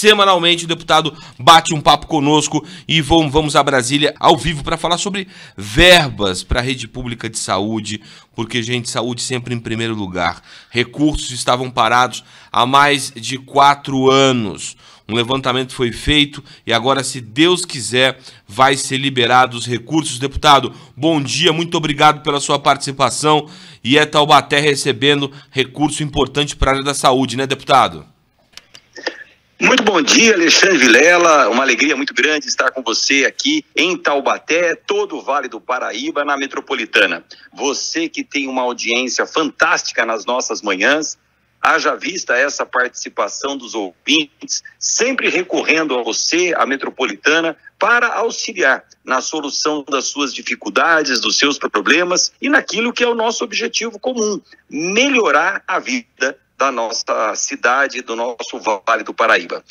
semanalmente o deputado bate um papo conosco e vamos a Brasília ao vivo para falar sobre verbas para a rede pública de saúde, porque, gente, saúde sempre em primeiro lugar. Recursos estavam parados há mais de 4 anos. Um levantamento foi feito e agora, se Deus quiser, vai ser liberado os recursos. Deputado, bom dia, muito obrigado pela sua participação. E é Taubaté recebendo recurso importante para a área da saúde, né, deputado? Muito bom dia, Alexandre Vilela. Uma alegria muito grande estar com você aqui em Taubaté, todo o Vale do Paraíba, na metropolitana. Você que tem uma audiência fantástica nas nossas manhãs, haja vista essa participação dos ouvintes, sempre recorrendo a você, a metropolitana, para auxiliar na solução das suas dificuldades, dos seus problemas e naquilo que é o nosso objetivo comum, melhorar a vida da nossa cidade, do nosso Vale do Paraíba.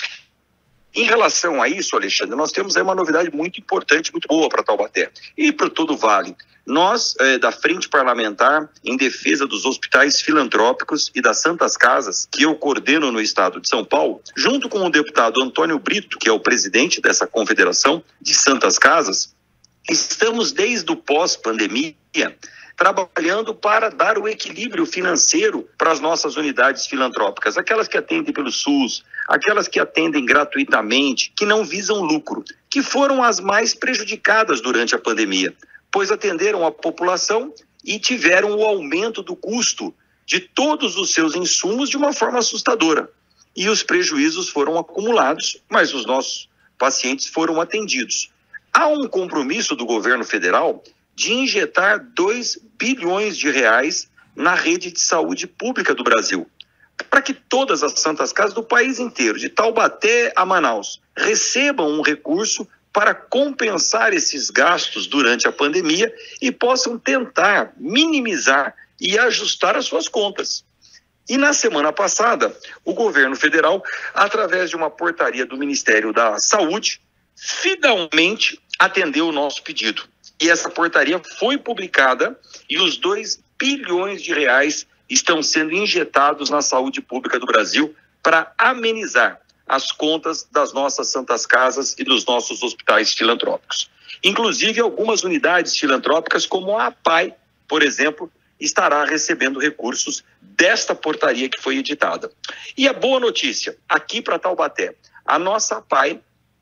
Em relação a isso, Alexandre, nós temos aí uma novidade muito importante, muito boa para Taubaté e para todo o Vale. Nós, da Frente Parlamentar em Defesa dos Hospitais Filantrópicos e das Santas Casas, que eu coordeno no estado de São Paulo, junto com o deputado Antônio Brito, que é o presidente dessa Confederação de Santas Casas, estamos desde o pós-pandemia trabalhando para dar o equilíbrio financeiro para as nossas unidades filantrópicas, aquelas que atendem pelo SUS, aquelas que atendem gratuitamente, que não visam lucro, que foram as mais prejudicadas durante a pandemia, pois atenderam a população e tiveram o aumento do custo de todos os seus insumos de uma forma assustadora. E os prejuízos foram acumulados, mas os nossos pacientes foram atendidos. Há um compromisso do governo federal de injetar 2 bilhões de reais na rede de saúde pública do Brasil, para que todas as Santas Casas do país inteiro, de Taubaté a Manaus, recebam um recurso para compensar esses gastos durante a pandemia e possam tentar minimizar e ajustar as suas contas. E na semana passada, o governo federal, através de uma portaria do Ministério da Saúde, finalmente atendeu o nosso pedido. E essa portaria foi publicada e os 2 bilhões de reais estão sendo injetados na saúde pública do Brasil para amenizar as contas das nossas Santas Casas e dos nossos hospitais filantrópicos. Inclusive, algumas unidades filantrópicas, como a APAI, por exemplo, estará recebendo recursos desta portaria que foi editada. E a boa notícia, aqui para Taubaté, a nossa APAI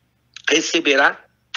receberá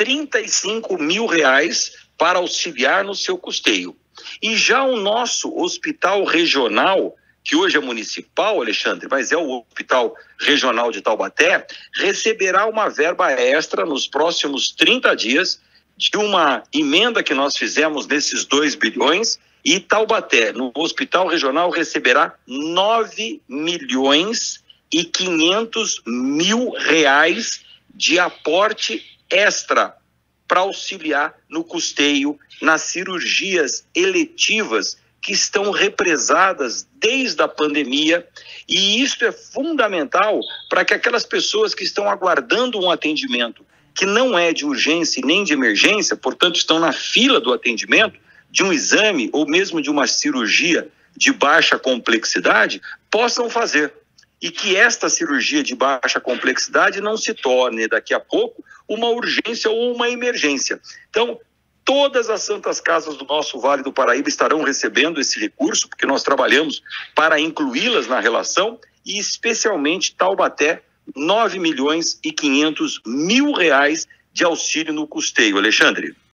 35 mil reais para auxiliar no seu custeio. E já o nosso hospital regional, que hoje é municipal, Alexandre, mas é o Hospital Regional de Taubaté, receberá uma verba extra nos próximos 30 dias de uma emenda que nós fizemos nesses 2 bilhões e Taubaté, no Hospital Regional, receberá 9 milhões e 500 mil reais de aporte extra para auxiliar no custeio, nas cirurgias eletivas que estão represadas desde a pandemia, e isso é fundamental para que aquelas pessoas que estão aguardando um atendimento que não é de urgência e nem de emergência, portanto estão na fila do atendimento, de um exame ou mesmo de uma cirurgia de baixa complexidade, possam fazer. E que esta cirurgia de baixa complexidade não se torne daqui a pouco uma urgência ou uma emergência. Então, todas as Santas Casas do nosso Vale do Paraíba estarão recebendo esse recurso, porque nós trabalhamos para incluí-las na relação, e especialmente Taubaté, 9 milhões e 500 mil reais de auxílio no custeio. Alexandre.